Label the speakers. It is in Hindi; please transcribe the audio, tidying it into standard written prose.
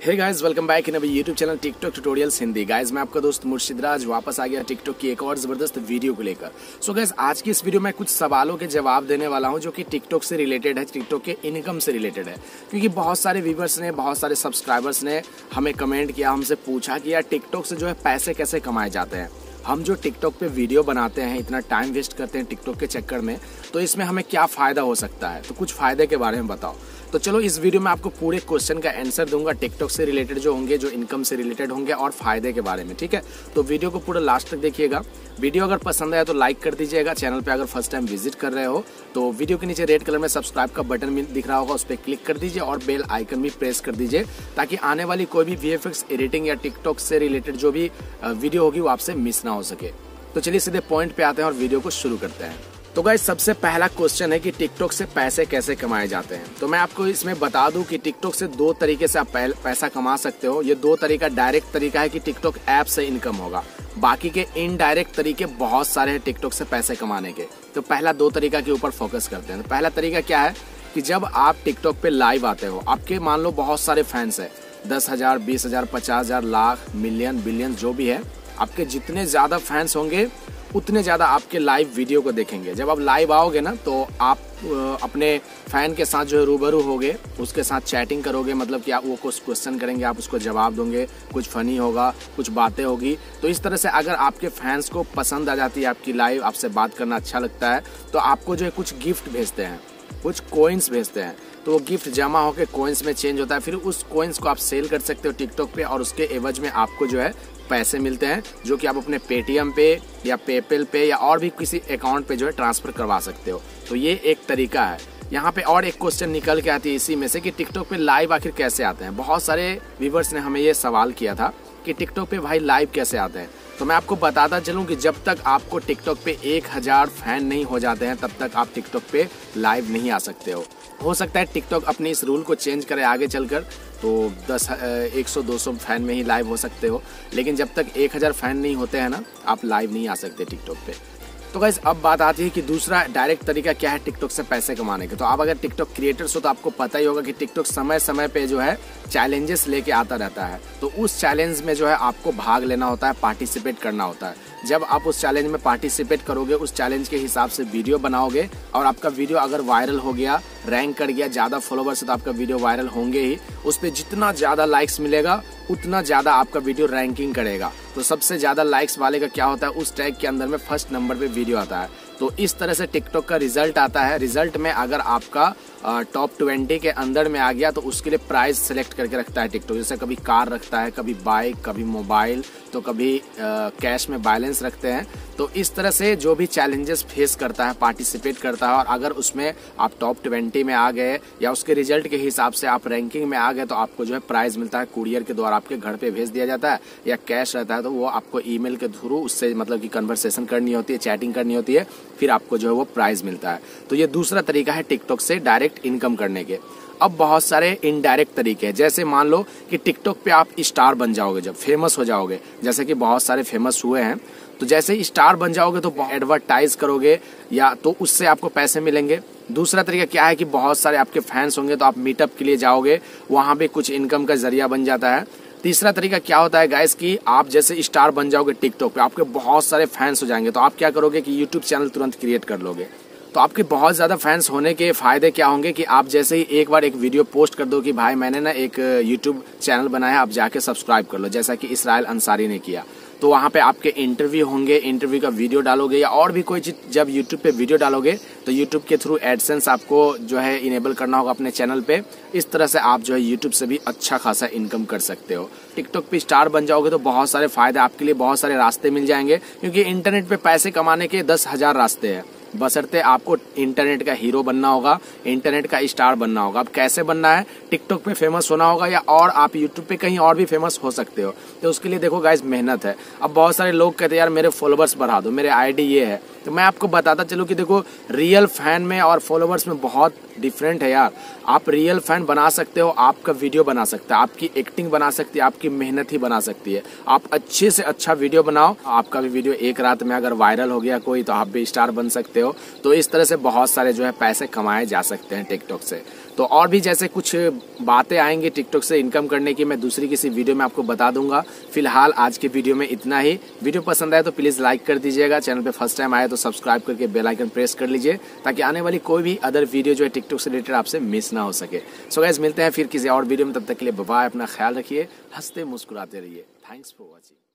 Speaker 1: Hey guys, welcome back in our YouTube channel TikTok tutorials Hindi. Guys, मैं आपका दोस्त मुर्शिद राज वापस आ गया टिकटॉक की एक और जबरदस्त वीडियो को लेकर। सो गाइस, आज की इस वीडियो में कुछ सवालों के जवाब देने वाला हूं जो कि टिकटॉक से रिलेटेड है, टिकटॉक के इनकम से रिलेटेड है। क्योंकि बहुत सारे व्यूवर्स ने, बहुत सारे सब्सक्राइबर्स ने हमें कमेंट किया, हमसे पूछा कि यार टिकटॉक से जो है पैसे कैसे कमाए जाते हैं। हम जो टिकटॉक पे वीडियो बनाते हैं, इतना टाइम वेस्ट करते हैं टिकटॉक के चक्कर में, तो इसमें हमें क्या फ़ायदा हो सकता है। तो कुछ फ़ायदे के बारे में बताओ। तो चलो इस वीडियो में आपको पूरे क्वेश्चन का आंसर दूंगा, टिकटॉक से रिलेटेड जो होंगे, जो इनकम से रिलेटेड होंगे और फायदे के बारे में। ठीक है, तो वीडियो को पूरा लास्ट तक देखिएगा। वीडियो अगर पसंद आया तो लाइक कर दीजिएगा। चैनल पे अगर फर्स्ट टाइम विजिट कर रहे हो तो वीडियो के नीचे रेड कलर में सब्सक्राइब का बटन दिख रहा होगा, उस पर क्लिक कर दीजिए और बेल आइकन भी प्रेस कर दीजिए, ताकि आने वाली कोई भी VFX एडिटिंग या टिकटॉक से रिलेटेड जो भी वीडियो होगी वो आपसे मिस ना हो सके। तो चलिए सीधे पॉइंट पे आते हैं और वीडियो को शुरू करते हैं। तो गाइस, सबसे पहला क्वेश्चन है कि टिकटॉक से पैसे कैसे कमाए जाते हैं। तो मैं आपको इसमें बता दूं कि टिकटॉक से दो तरीके से आप पैसा कमा सकते हो। ये दो तरीका डायरेक्ट तरीका है कि टिकटॉक ऐप से इनकम होगा, बाकी के इनडायरेक्ट तरीके बहुत सारे हैं टिकटॉक से पैसे कमाने के। तो पहला दो तरीका के ऊपर फोकस करते हैं। तो पहला तरीका क्या है कि जब आप टिकटॉक पे लाइव आते हो, आपके मान लो बहुत सारे फैंस है, 10,000, 20,000, 50,000, लाख, मिलियन, बिलियन जो भी है, आपके जितने ज्यादा फैंस होंगे उतने ज्यादा आपके लाइव वीडियो को देखेंगे। जब आप लाइव आओगे ना तो आप अपने फैन के साथ जो है रूबरू होगे, उसके साथ चैटिंग करोगे, मतलब कि आप वो कुछ क्वेश्चन करेंगे, आप उसको जवाब दोगे, कुछ फनी होगा, कुछ बातें होगी। तो इस तरह से अगर आपके फैंस को पसंद आ जाती है आपकी लाइव, आपसे बात करना अच्छा लगता है, तो आपको जो है कुछ गिफ्ट भेजते हैं, कुछ कॉइन्स भेजते हैं। तो वो गिफ्ट जमा होकर कॉइन्स में चेंज होता है। फिर उस कॉइन्स को आप सेल कर सकते हो टिकटॉक पे और उसके एवज में आपको जो है पैसे मिलते हैं, जो कि आप अपने पेटीएम पे या पेपैल पे या और भी किसी अकाउंट पे जो है ट्रांसफर करवा सकते हो। तो ये एक तरीका है। यहाँ पे और एक क्वेश्चन निकल के आती है इसी में से कि टिकटॉक पे लाइव आखिर कैसे आते हैं। बहुत सारे व्यूवर्स ने हमें ये सवाल किया था कि टिकटॉक पे भाई लाइव कैसे आते हैं। तो मैं आपको बताता चलूं कि जब तक आपको टिकटॉक पे 1000 फैन नहीं हो जाते हैं, तब तक आप टिकटॉक पे लाइव नहीं आ सकते हो सकता है टिकटॉक अपने इस रूल को चेंज करे आगे चलकर, तो 100-200 फैन में ही लाइव हो सकते हो। लेकिन जब तक 1000 फैन नहीं होते हैं ना, आप लाइव नहीं आ सकते टिकटॉक पे। तो गाइस, अब बात आती है कि दूसरा डायरेक्ट तरीका क्या है टिकटॉक से पैसे कमाने के। तो आप अगर टिकटॉक क्रिएटर्स हो तो आपको पता ही होगा कि टिकटॉक समय समय पे जो है चैलेंजेस लेके आता रहता है। तो उस चैलेंज में जो है आपको भाग लेना होता है, पार्टिसिपेट करना होता है। जब आप उस चैलेंज में पार्टिसिपेट करोगे, उस चैलेंज के हिसाब से वीडियो बनाओगे और आपका वीडियो अगर वायरल हो गया, रैंक कर गया, ज़्यादा फॉलोवर्स है तो आपका वीडियो वायरल होंगे ही। उस पर जितना ज़्यादा लाइक्स मिलेगा उतना ज़्यादा आपका वीडियो रैंकिंग करेगा। तो सबसे ज़्यादा लाइक्स वाले का क्या होता है, उस टैग के अंदर में फर्स्ट नंबर पे वीडियो आता है। तो इस तरह से टिकटॉक का रिजल्ट आता है। रिजल्ट में अगर आपका टॉप 20 के अंदर में आ गया तो उसके लिए प्राइस सेलेक्ट करके रखता है टिकटॉक। जैसे कभी कार रखता है, कभी बाइक, कभी मोबाइल, तो कभी कैश में बैलेंस रखते हैं। तो इस तरह से जो भी चैलेंजेस फेस करता है, पार्टिसिपेट करता है, और अगर उसमें आप टॉप 20 में आ गए या उसके रिजल्ट के हिसाब से आप रैंकिंग में आ गए, तो आपको जो है प्राइज मिलता है, कुरियर के द्वारा आपके घर पे भेज दिया जाता है, या कैश रहता है तो वो आपको ईमेल के थ्रू उससे मतलब कि कन्वर्सेशन करनी होती है, चैटिंग करनी होती है, फिर आपको जो है वो प्राइज मिलता है। तो ये दूसरा तरीका है टिकटॉक से डायरेक्ट इनकम करने के। अब बहुत सारे इनडायरेक्ट तरीके हैं। जैसे मान लो कि टिकटॉक पे आप स्टार बन जाओगे, जब फेमस हो जाओगे, जैसे कि बहुत सारे फेमस हुए हैं, तो जैसे ही स्टार बन जाओगे तो एडवर्टाइज करोगे या तो उससे आपको पैसे मिलेंगे। दूसरा तरीका क्या है कि बहुत सारे आपके फैंस होंगे तो आप मीटअप के लिए जाओगे, वहां भी कुछ इनकम का जरिया बन जाता है। तीसरा तरीका क्या होता है गाइस कि आप जैसे स्टार बन जाओगे टिकटॉक पे, आपके बहुत सारे फैंस हो जाएंगे, तो आप क्या करोगे कि यूट्यूब चैनल तुरंत क्रिएट कर लोगे। तो आपके बहुत ज़्यादा फैंस होने के फायदे क्या होंगे कि आप जैसे ही एक बार एक वीडियो पोस्ट कर दो कि भाई मैंने ना एक यूट्यूब चैनल बनाया, आप जाके सब्सक्राइब कर लो, जैसा कि इसराइल अंसारी ने किया। तो वहाँ पे आपके इंटरव्यू होंगे, इंटरव्यू का वीडियो डालोगे या और भी कोई चीज़ जब यूट्यूब पे वीडियो डालोगे तो यूट्यूब के थ्रू एडसेंस आपको जो है इनेबल करना होगा अपने चैनल पे। इस तरह से आप जो है यूट्यूब से भी अच्छा खासा इनकम कर सकते हो। टिकटॉक पे स्टार बन जाओगे तो बहुत सारे फायदे आपके लिए, बहुत सारे रास्ते मिल जाएंगे, क्योंकि इंटरनेट पे पैसे कमाने के 10,000 रास्ते हैं, बशर्ते आपको इंटरनेट का हीरो बनना होगा, इंटरनेट का स्टार बनना होगा। अब कैसे बनना है, टिकटॉक पे फेमस होना होगा या और आप यूट्यूब पे कहीं और भी फेमस हो सकते हो। तो उसके लिए देखो गाइस मेहनत है। अब बहुत सारे लोग कहते हैं यार मेरे फॉलोवर्स बढ़ा दो, मेरे आईडी ये है, तो मैं आपको बताता चलूँ कि देखो रियल फैन में और फॉलोवर्स में बहुत डिफरेंट है यार। आप रियल फैन बना सकते हो, आपका वीडियो बना सकता है, आपकी एक्टिंग बना सकती है, आपकी मेहनत ही बना सकती है। आप अच्छे से अच्छा वीडियो बनाओ, आपका भी वीडियो एक रात में अगर वायरल हो गया कोई, तो आप भी स्टार बन सकते हो। तो इस तरह से बहुत सारे जो है पैसे कमाए जा सकते हैं टिकटॉक से। तो और भी जैसे कुछ बातें आएंगी टिकटॉक से इनकम करने की, मैं दूसरी किसी वीडियो में आपको बता दूंगा। फिलहाल आज के वीडियो में इतना ही। वीडियो पसंद आए तो प्लीज लाइक कर दीजिएगा, चैनल पे फर्स्ट टाइम आए तो सब्सक्राइब करके बेल आइकन प्रेस कर लीजिए ताकि आने वाली कोई भी अदर वीडियो जो है टिकटॉक से रिलेटेड आपसे मिस ना हो सके। सो गाइस मिलते हैं फिर किसी और वीडियो में, तब तक के लिए बाय, अपना ख्याल रखिए, हंसते मुस्कुराते रहिए। Thanks for watching.